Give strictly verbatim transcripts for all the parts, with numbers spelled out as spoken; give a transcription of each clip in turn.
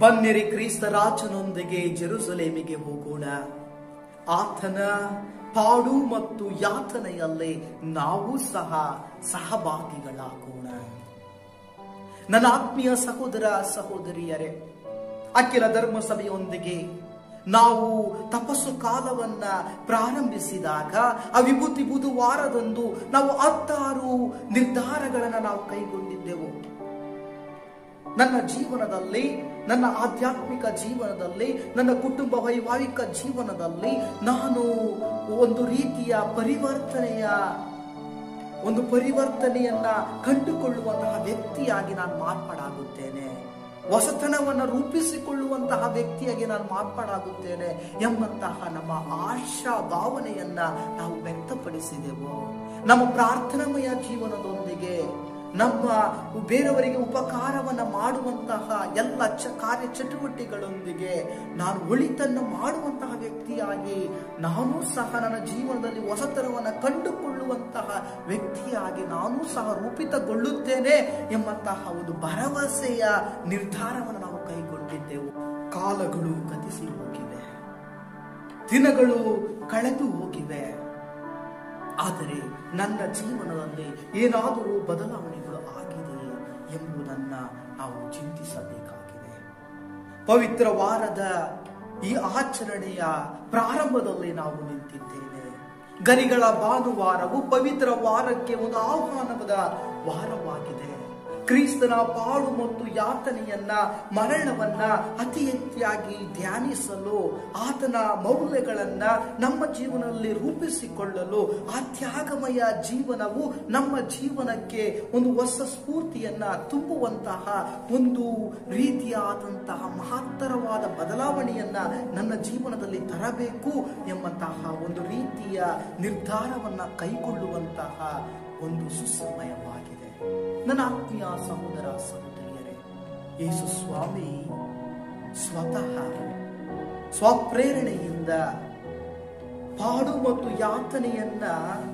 ಬನ್ನಿರಿ ಕ್ರಿಸ್ತ ರಾಜನೊಂದಿಗೆ ಜೆರುಸಲೇಮಿಗೆ ಹೋಗೋಣ. ಆತನ ಪಾಡು ಮತ್ತು ಯಾತನೆಯಲ್ಲಿ ನಾವು ಸಹ ಸಹಭಾಗಿಗಳಾಗೋಣ. ನನ್ನ ಆತ್ಮೀಯ ಸಹೋದರ ಸಹೋದರಿಯರೇ, ಅಖಿಲ ಧರ್ಮ ಸಭೆಯೊಂದಿಗೆ ನಾವು ತಪಸ್ಸು ಕಾಲವನ್ನ ಪ್ರಾರಂಭಿಸಿದಾಗ ಆ ವಿಭೂತಿ ಬುಧವಾರದಂದು ನಾವು ಹತ್ತಾರು ನಿರ್ಧಾರಗಳನ್ನು ನಾವು ಕೈಗೊಂಡಿದ್ದೆವು. ನನ್ನ ಜೀವನದಲ್ಲಿ, ನನ್ನ ಆಧ್ಯಾತ್ಮಿಕ ಜೀವನದಲ್ಲಿ, ನನ್ನ ಕುಟುಂಬ ವೈವಾಹಿಕ ಜೀವನದಲ್ಲಿ ನಾನು ಒಂದು ರೀತಿಯ ಪರಿವರ್ತನೆಯ ಒಂದು ಪರಿವರ್ತನೆಯನ್ನ ಕಂಡುಕೊಳ್ಳುವಂತಹ ವ್ಯಕ್ತಿಯಾಗಿ ನಾನು ಮಾರ್ಪಾಡಾಗುತ್ತೇನೆ, ಹೊಸತನವನ್ನು ರೂಪಿಸಿಕೊಳ್ಳುವಂತಹ ವ್ಯಕ್ತಿಯಾಗಿ ನಾನು ಮಾರ್ಪಾಡಾಗುತ್ತೇನೆ ಎಂಬಂತಹ ನಮ್ಮ ಆಶಾ ಭಾವನೆಯನ್ನ ನಾವು ವ್ಯಕ್ತಪಡಿಸಿದೆವು. ನಮ್ಮ ಪ್ರಾರ್ಥನಾಮಯ ಜೀವನದೊಂದಿಗೆ ನಮ್ಮ ಬೇರೆಯವರಿಗೆ ಉಪಕಾರವನ್ನ ಮಾಡುವಂತಹ ಎಲ್ಲ ಚ ಕಾರ್ಯ ಚಟುವಟಿಕೆಗಳೊಂದಿಗೆ ನಾನು ಒಳಿತನ್ನು ಮಾಡುವಂತಹ ವ್ಯಕ್ತಿಯಾಗಿ ನಾನು ಸಹ ನನ್ನ ಜೀವನದಲ್ಲಿ ಹೊಸತನವನ್ನು ಕಂಡುಕೊಳ್ಳುವಂತಹ ವ್ಯಕ್ತಿಯಾಗಿ ನಾನು ಸಹ ರೂಪಿತಗೊಳ್ಳುತ್ತೇನೆ ಎಂಬಂತಹ ಒಂದು ಭರವಸೆಯ ನಿರ್ಧಾರವನ್ನು ನಾವು ಕೈಗೊಂಡಿದ್ದೆವು. ಕಾಲಗಳು ಗತಿಸಿ ಹೋಗಿವೆ, ದಿನಗಳು ಕಳೆದು ಹೋಗಿವೆ. ಆದರೆ ನನ್ನ ಜೀವನದಲ್ಲಿ ಏನಾದರೂ ಬದಲಾವಣೆಗಳು ಆಗಿದೆಯೇ ಎಂಬುದನ್ನು ನಾವು ಚಿಂತಿಸಬೇಕಾಗಿದೆ. ಪವಿತ್ರ ವಾರದ ಈ ಆಚರಣೆಯ ಪ್ರಾರಂಭದಲ್ಲಿ ನಾವು ನಿಂತಿದ್ದೇವೆ. ಗರಿಗಳ ಭಾನುವಾರವು ಪವಿತ್ರ ವಾರಕ್ಕೆ ಒಂದು ಆಹ್ವಾನದ ವಾರವಾಗಿದೆ. ಕ್ರಿಸ್ತನ ಪಾಡು ಮತ್ತು ಯಾತನೆಯನ್ನ, ಮರಣವನ್ನ ಅತಿ ಹೆಚ್ಚಾಗಿ ಧ್ಯಾನಿಸಲು, ಆತನ ಮೌಲ್ಯಗಳನ್ನ ನಮ್ಮ ಜೀವನದಲ್ಲಿ ರೂಪಿಸಿಕೊಳ್ಳಲು, ಆ ತ್ಯಾಗಮಯ ಜೀವನವು ನಮ್ಮ ಜೀವನಕ್ಕೆ ಒಂದು ಹೊಸ ಸ್ಫೂರ್ತಿಯನ್ನ ತುಂಬುವಂತಹ ಒಂದು ರೀತಿಯಾದಂತಹ ಮಹತ್ತರವಾದ ಬದಲಾವಣೆಯನ್ನ ನನ್ನ ಜೀವನದಲ್ಲಿ ತರಬೇಕು ಎಂಬಂತಹ ಒಂದು ರೀತಿಯ ನಿರ್ಧಾರವನ್ನ ಕೈಗೊಳ್ಳುವಂತಹ ಒಂದು ಸುಸಮಯವಾಗಿದೆ. ನನ್ನ ಆತ್ಮೀಯ ಸಹೋದರ ಸಹೋದರಿಯರೇ, ಯೇಸು ಸ್ವಾಮಿ ಸ್ವತಃ ಸ್ವಪ್ರೇರಣೆಯಿಂದ ಪಾಡು ಮತ್ತು ಯಾತನೆಯನ್ನ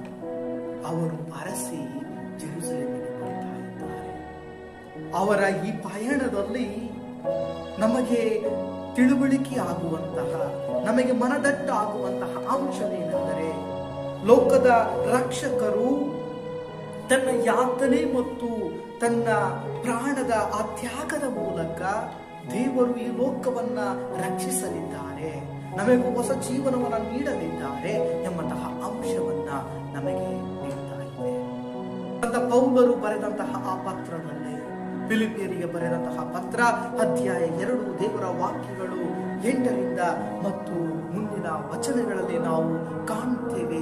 ಅವರು ಅರಸಿ ಜೆರುಸಲೇಮಿಗೆ ಬರ್ತಾ ಇದ್ದಾರೆ. ಅವರ ಈ ಪಯಣದಲ್ಲಿ ನಮಗೆ ತಿಳುವಳಿಕೆ ಆಗುವಂತಹ, ನಮಗೆ ಮನದಟ್ಟ ಆಗುವಂತಹ ಅಂಶವೇನೆಂದರೆ, ಲೋಕದ ರಕ್ಷಕರು ತನ್ನ ಯಾತನೆ ಮತ್ತು ತನ್ನ ಪ್ರಾಣದ ಆ ತ್ಯಾಗದ ಮೂಲಕ ದೇವರು ಈ ಲೋಕವನ್ನ ರಕ್ಷಿಸಲಿದ್ದಾರೆ, ನಮಗೂ ಹೊಸ ಜೀವನವನ್ನು ನೀಡಲಿದ್ದಾರೆ ಎಂಬಂತಹ ಅಂಶವನ್ನ ನಮಗೆ ನೀಡ್ತಾ ಇದೆ. ಪೌಲರು ಬರೆದಂತಹ ಆ ಪತ್ರದಲ್ಲಿ, ಫಿಲಿಪಿಯರಿಗೆ ಬರೆದಂತಹ ಪತ್ರ ಅಧ್ಯಾಯ ಎರಡು ದೇವರ ವಾಕ್ಯಗಳು ಎಂಟರಿಂದ ಮತ್ತು ಮುಂದಿನ ವಚನಗಳಲ್ಲಿ ನಾವು ಕಾಣುತ್ತೇವೆ.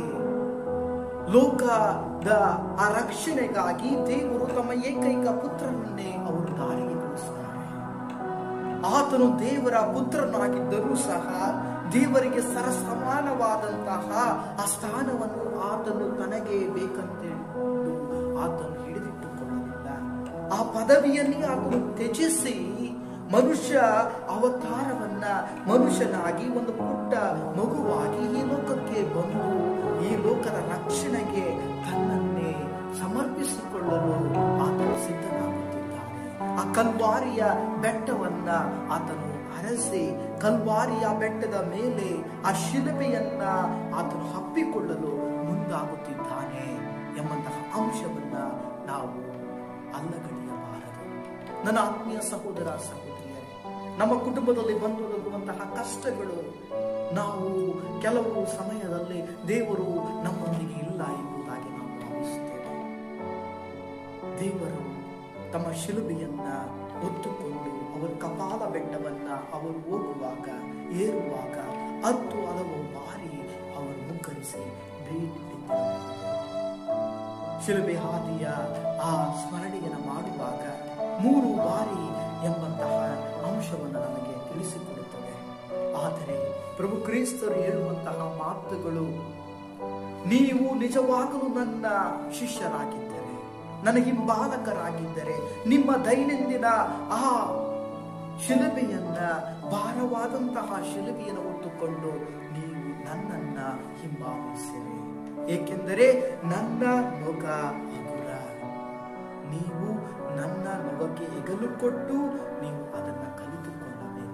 ಲೋಕದ ಆ ರಕ್ಷಣೆಗಾಗಿ ದೇವರು ತಮ್ಮ ಏಕೈಕ ಪುತ್ರನನ್ನೇ ಅವರು ದಾರಿಗೆ ಕಳಿಸುತ್ತಾರೆ. ಆತನು ದೇವರ ಪುತ್ರನಾಗಿದ್ದರೂ ಸಹ ದೇವರಿಗೆ ಸರಸಮಾನವಾದಂತಹ ಆ ಸ್ಥಾನವನ್ನು ಆತನು ತನಗೆ ಬೇಕಂತೆಂದು ಆತನು ಹಿಡಿದಿಟ್ಟುಕೊಳ್ಳಲಿಲ್ಲ. ಆ ಪದವಿಯಲ್ಲಿ ಆತನು ತ್ಯಜಿಸಿ ಮನುಷ್ಯ ಅವತಾರವನ್ನ ಮನುಷ್ಯನಾಗಿ ಒಂದು ಪುಟ್ಟ ಮಗುವಾಗಿ ಈ ಲೋಕಕ್ಕೆ ಬಂದು ಈ ಲೋಕದ ರಕ್ಷಣೆಗೆ ತನ್ನನ್ನೇ ಸಮರ್ಪಿಸಿಕೊಳ್ಳಲು ಆತನು ಸಿದ್ಧನಾಗುತ್ತಿದ್ದಾನೆ. ಆ ಕಲ್ವಾರಿಯ ಬೆಟ್ಟವನ್ನ ಆತನು ಹರಸಿ, ಕಲ್ವಾರಿಯ ಬೆಟ್ಟದ ಮೇಲೆ ಆ ಶಿಲುಬೆಯನ್ನ ಆತನು ಹಪ್ಪಿಕೊಳ್ಳಲು ಮುಂದಾಗುತ್ತಿದ್ದಾನೆ ಎಂಬಂತಹ ಅಂಶವನ್ನ ನಾವು ಅಲ್ಲಗಳೆಯಬಾರದು. ನನ್ನ ಆತ್ಮೀಯ ಸಹೋದರ ಸಹೋದರಿಯರೇ, ನಮ್ಮ ಕುಟುಂಬದಲ್ಲಿ ಬಂದು ಹೋಗುವಂತಹ ಕಷ್ಟಗಳು, ನಾವು ಕೆಲವು ಸಮಯದಲ್ಲಿ ದೇವರು ನಮ್ಮೊಂದಿಗೆ ಇಲ್ಲ ಎಂಬುದಾಗಿ ನಾವು ಭಾವಿಸುತ್ತೇವೆ. ದೇವರು ತಮ್ಮ ಶಿಲುಬೆಯನ್ನ ಹೊತ್ತುಕೊಂಡು ಅವರು ಕಪಾಲ ಬೆಟ್ಟವನ್ನ ಅವರು ಹೋಗುವಾಗ, ಏರುವಾಗ ಹತ್ತು ಹಲವು ಬಾರಿ ಅವರು ಮುಗ್ಗರಿಸಿ ಭೇಟಿದ್ದಾರೆ. ಶಿಲುಬೆ ಹಾದಿಯ ಆ ಸ್ಮರಣೆಯನ್ನು ಮಾಡುವಾಗ ಮೂರು ಬಾರಿ ಎಂಬಂತಹ ಅಂಶವನ್ನು ನಮಗೆ ತಿಳಿಸಿಕೊಡುತ್ತದೆ. ಆದರೆ ಪ್ರಭು ಕ್ರಿಸ್ತರು ಹೇಳುವಂತಹ ಮಾತುಗಳು, ನೀವು ನಿಜವಾಗಲೂ ನನ್ನ ಶಿಷ್ಯರಾಗಿದ್ದರೆ, ನನ್ನ ಹಿಂಬಾಲಕರಾಗಿದ್ದರೆ, ನಿಮ್ಮ ದೈನಂದಿನ ಆ ಶಿಲುಬೆಯನ್ನ, ಭಾರವಾದಂತಹ ಶಿಲುಬೆಯನ್ನು ಹೊತ್ತುಕೊಂಡು ನೀವು ನನ್ನನ್ನ ಹಿಂಬಾಲಿಸಿರಿ, ಏಕೆಂದರೆ ನನ್ನ ನೊಗ ಹಗುರ, ನೀವು ನನ್ನ ನೊಗಕ್ಕೆ ಹೆಗಲು ಕೊಟ್ಟು ನೀವು ಅದನ್ನು ಕಲಿತುಕೊಳ್ಳಬೇಕು.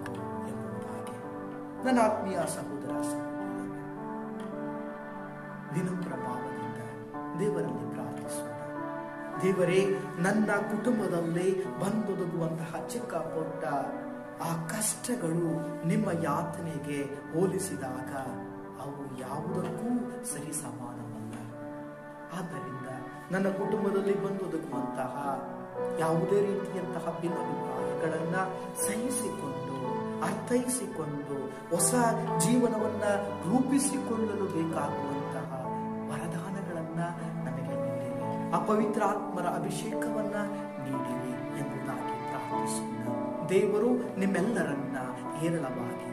ನನ್ನ ಆತ್ಮೀಯ ಸಹೋದರ ಸಹೋದರಿಯರೇ, ವಿನಮ್ರ ಭಾವದಿಂದ ದೇವರಲ್ಲಿ ಪ್ರಾರ್ಥಿಸೋಣ. ದೇವರೇ, ನನ್ನ ಕುಟುಂಬದಲ್ಲಿ ಬಂದೊದಗುವಂತಹ ಚಿಕ್ಕ ಪುಟ್ಟ ಆ ಕಷ್ಟಗಳು ನಿಮ್ಮ ಯಾತನೆಗೆ ಹೋಲಿಸಿದಾಗ ಅವು ಯಾವುದಕ್ಕೂ ಸರಿ ಸಮಾನವಲ್ಲ. ಆದ್ದರಿಂದ ನನ್ನ ಕುಟುಂಬದಲ್ಲಿ ಬಂದೊದಗುವಂತಹ ಯಾವುದೇ ರೀತಿಯಂತಹ ಭಿನ್ನಾಭಿಪ್ರಾಯಗಳನ್ನ ಸಹಿಸಿಕೊಂಡು ಅರ್ಥೈಸಿಕೊಂಡು ಹೊಸ ಜೀವನವನ್ನ ರೂಪಿಸಿಕೊಳ್ಳಲು ಬೇಕಾಗುವಂತಹ ವರದಾನಗಳನ್ನ ನಮಗೆ ನೀಡಿರಿ, ಅಪವಿತ್ರಾತ್ಮರ ಅಭಿಷೇಕವನ್ನ ನೀಡಿರಿ ಎಂಬುದಾಗಿ ಪ್ರಾರ್ಥಿಸೋಣ. ದೇವರು ನಿಮ್ಮೆಲ್ಲರನ್ನ ಹೇರಳವಾಗಿ